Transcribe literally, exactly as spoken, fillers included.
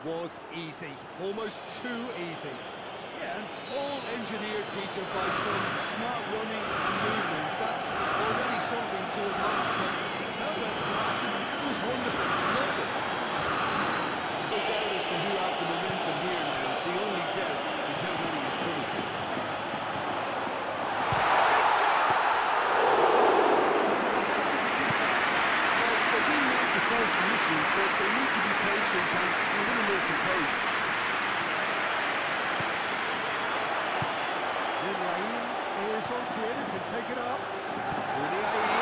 was easy, almost too easy. Yeah, all engineered, Peter, by some smart running and movement. That's already something to admire. But how about the pass? Just wonderful. Loved it. No doubt as to who has the momentum here now. The only doubt is how many is coming. Well, they're being able to force the issue, but they need to be patient and a little more composed. Muniain is onto it and can take it up. Muniain